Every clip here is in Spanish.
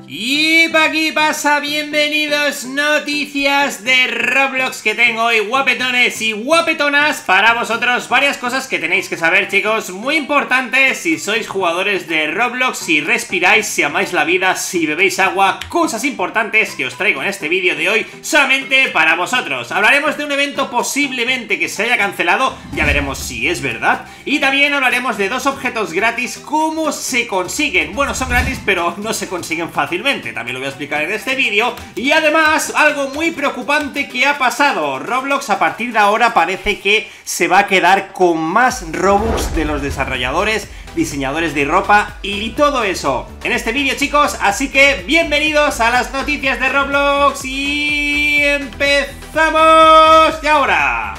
Y pa' aquí pasa, bienvenidos, noticias de Roblox que tengo hoy, guapetones y guapetonas, para vosotros. Varias cosas que tenéis que saber, chicos, muy importantes si sois jugadores de Roblox, si respiráis, si amáis la vida, si bebéis agua. Cosas importantes que os traigo en este vídeo de hoy solamente para vosotros. Hablaremos de un evento posiblemente que se haya cancelado, ya veremos si es verdad. Y también hablaremos de dos objetos gratis, cómo se consiguen. Bueno, son gratis pero no se consiguen fácilmente, también lo voy a explicar en este vídeo. Y además, algo muy preocupante que ha pasado. Roblox a partir de ahora parece que se va a quedar con más Robux de los desarrolladores, diseñadores de ropa y todo eso en este vídeo, chicos, así que bienvenidos a las noticias de Roblox y empezamos y ahora.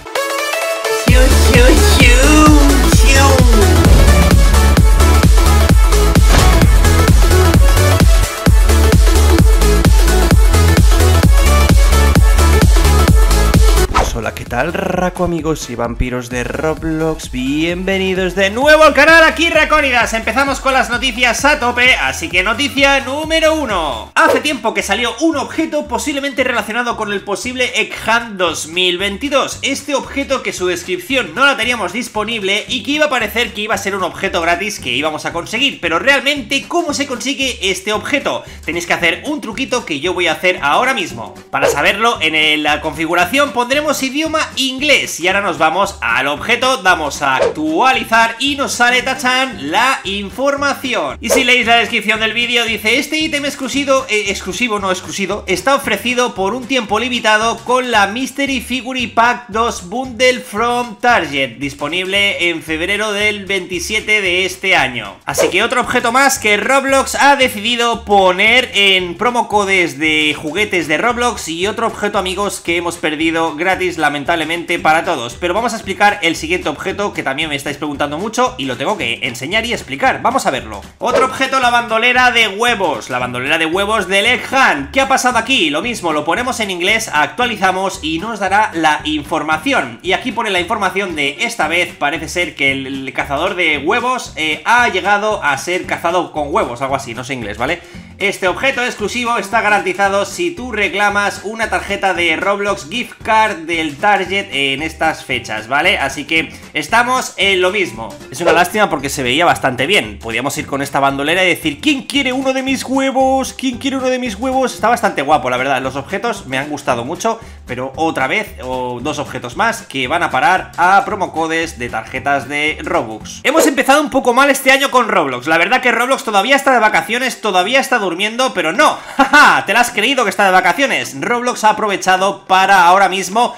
Hola, ¿qué tal, Raco amigos y vampiros de Roblox? Bienvenidos de nuevo al canal, aquí Racónidas. Empezamos con las noticias a tope, así que noticia número 1. Hace tiempo que salió un objeto posiblemente relacionado con el posible Egg Hunt 2022. Este objeto que su descripción no la teníamos disponible y que iba a parecer que iba a ser un objeto gratis que íbamos a conseguir. Pero realmente, ¿cómo se consigue este objeto? Tenéis que hacer un truquito que yo voy a hacer ahora mismo. Para saberlo, en la configuración pondremos idioma inglés y ahora nos vamos al objeto, damos a actualizar y nos sale, tachán, la información. Y si leéis la descripción del vídeo dice: este ítem exclusivo está ofrecido por un tiempo limitado con la Mystery Figure Pack 2 Bundle from Target, disponible en febrero del 27 de este año. Así que otro objeto más que Roblox ha decidido poner en promocodes de juguetes de Roblox, y otro objeto, amigos, que hemos perdido gratis lamentablemente para todos. Pero vamos a explicar el siguiente objeto que también me estáis preguntando mucho y lo tengo que enseñar y explicar. Vamos a verlo. Otro objeto, la bandolera de huevos. La bandolera de huevos del Egg Hunt. ¿Qué ha pasado aquí? Lo mismo, lo ponemos en inglés, actualizamos y nos dará la información. Y aquí pone la información de esta vez. Parece ser que el cazador de huevos ha llegado a ser cazado con huevos, algo así, no sé inglés, ¿vale? Este objeto exclusivo está garantizado si tú reclamas una tarjeta de Roblox Gift Card del Target en estas fechas, ¿vale? Así que estamos en lo mismo. Es una lástima porque se veía bastante bien. Podíamos ir con esta bandolera y decir: ¿quién quiere uno de mis huevos? ¿Quién quiere uno de mis huevos? Está bastante guapo, la verdad. Los objetos me han gustado mucho, pero otra vez, dos objetos más que van a parar a promocodes de tarjetas de Robux. Hemos empezado un poco mal este año con Roblox. La verdad que Roblox todavía está de vacaciones, todavía está durmiendo, pero no. ¡Jaja! ¿Te la has creído que está de vacaciones? Roblox ha aprovechado para ahora mismo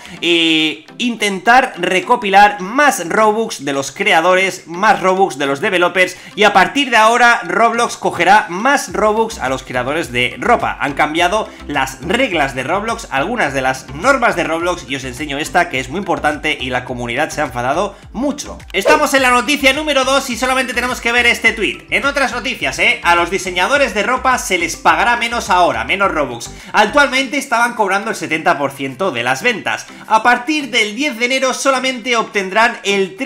intentar recopilar más Robux de los creadores, más Robux de los developers, y a partir de ahora Roblox cogerá más Robux a los creadores de ropa. Han cambiado las reglas de Roblox, algunas de las normas de Roblox, y os enseño esta que es muy importante y la comunidad se ha enfadado mucho. Estamos en la noticia número 2 y solamente tenemos que ver este tweet. En otras noticias, a los diseñadores de ropa se les pagará menos ahora, menos Robux. Actualmente estaban cobrando el 70% de las ventas. A partir del 10 de enero solamente obtendrán el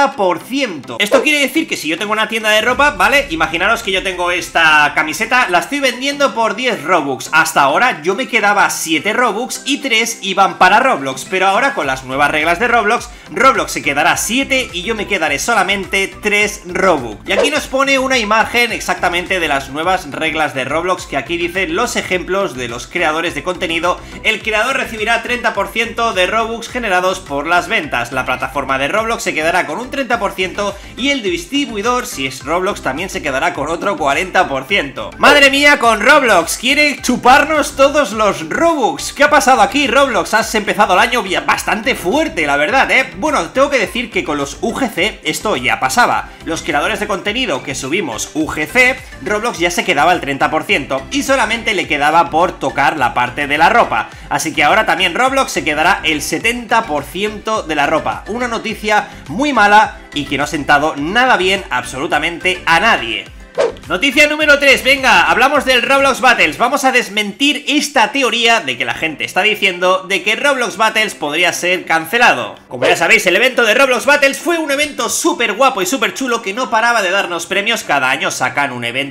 30%. Esto quiere decir que si yo tengo una tienda de ropa, ¿vale? Imaginaros que yo tengo esta camiseta, la estoy vendiendo por 10 Robux. Hasta ahora yo me quedaba 7 Robux y 3 iban para Roblox. Pero ahora con las nuevas reglas de Roblox, Roblox se quedará 7 y yo me quedaré solamente 3 Robux. Y aquí nos pone una imagen exactamente de las nuevas reglas de Roblox, que aquí dice los ejemplos de los creadores de contenido. El creador recibirá 30% de Robux generados por las ventas. La plataforma de Roblox se quedará con un 30% y el distribuidor, si es Roblox, también se quedará con otro 40%. ¡Madre mía con Roblox! ¡Quiere chuparnos todos los Robux! ¿Qué ha pasado aquí, Roblox? Has empezado el año bastante fuerte, la verdad, ¿eh? Bueno, tengo que decir que con los UGC esto ya pasaba. Los creadores de contenido que subimos UGC, Roblox ya se quedaba el 30% y solamente le quedaba por tocar la parte de la ropa. Así que ahora también Roblox se quedará el 70% de la ropa. Una noticia muy mala y que no ha sentado nada bien absolutamente a nadie. Noticia número 3, venga, hablamos del Roblox Battles. Vamos a desmentir esta teoría de que la gente está diciendo de que Roblox Battles podría ser cancelado. Como ya sabéis, el evento de Roblox Battles fue un evento súper guapo y súper chulo que no paraba de darnos premios. Cada año sacan un evento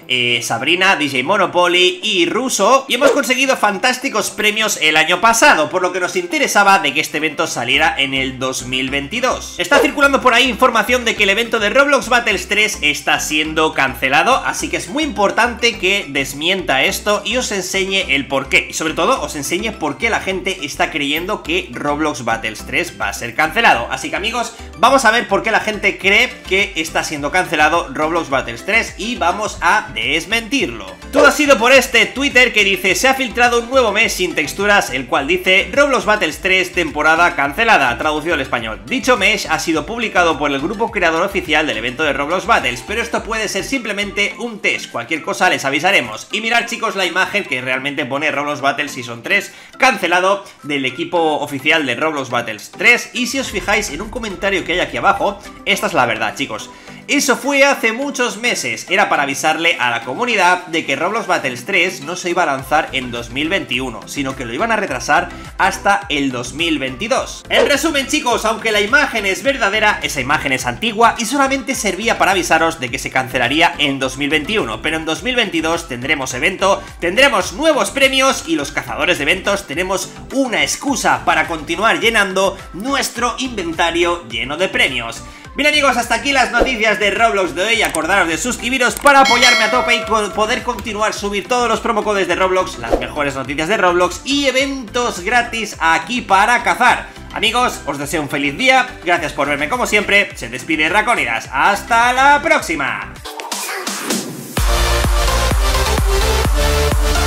Sabrina, DJ Monopoly y Russo, y hemos conseguido fantásticos premios el año pasado, por lo que nos interesaba de que este evento saliera en el 2022. Está circulando por ahí información de que el evento de Roblox Battles 3 está siendo cancelado, así que es muy importante que desmienta esto y os enseñe el porqué, y sobre todo os enseñe por qué la gente está creyendo que Roblox Battles 3 va a ser cancelado. Así que amigos, vamos a ver por qué la gente cree que está siendo cancelado Roblox Battles 3 y vamos a desmentirlo. Todo ha sido por este Twitter que dice: se ha filtrado un nuevo mes sin texturas, el cual dice Roblox Battles 3 temporada cancelada, traducido al español. Dicho mesh ha sido publicado por el grupo creador oficial del evento de Roblox Battles, pero esto puede ser simplemente un test, cualquier cosa les avisaremos. Y mirad chicos la imagen que realmente pone Roblox Battles Season 3 cancelado del equipo oficial de Roblox Battles 3, y si os fijáis en un comentario que hay aquí abajo, esta es la verdad chicos. Eso fue hace muchos meses, era para avisarle a la comunidad de que Roblox Battles 3 no se iba a lanzar en 2021, sino que lo iban a retrasar hasta el 2022. En resumen chicos, aunque la imagen es verdadera, esa imagen es antigua y solamente servía para avisaros de que se cancelaría en 2021, pero en 2022 tendremos evento, tendremos nuevos premios y los cazadores de eventos tenemos una excusa para continuar llenando nuestro inventario lleno de premios. Bien amigos, hasta aquí las noticias de Roblox de hoy. Acordaros de suscribiros para apoyarme a tope y poder continuar subir todos los promocodes de Roblox, las mejores noticias de Roblox y eventos gratis aquí para cazar. Amigos, os deseo un feliz día, gracias por verme como siempre, se despide Racónidas, ¡hasta la próxima!